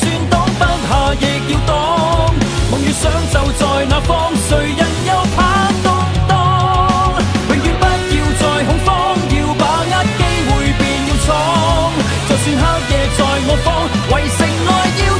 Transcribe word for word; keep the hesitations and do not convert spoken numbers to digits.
算擋不下，亦要擋。夢與想就在那方，誰人又怕動盪？永遠不要再恐慌，要把握機會便要闖。就算黑夜在我方，為城愛要。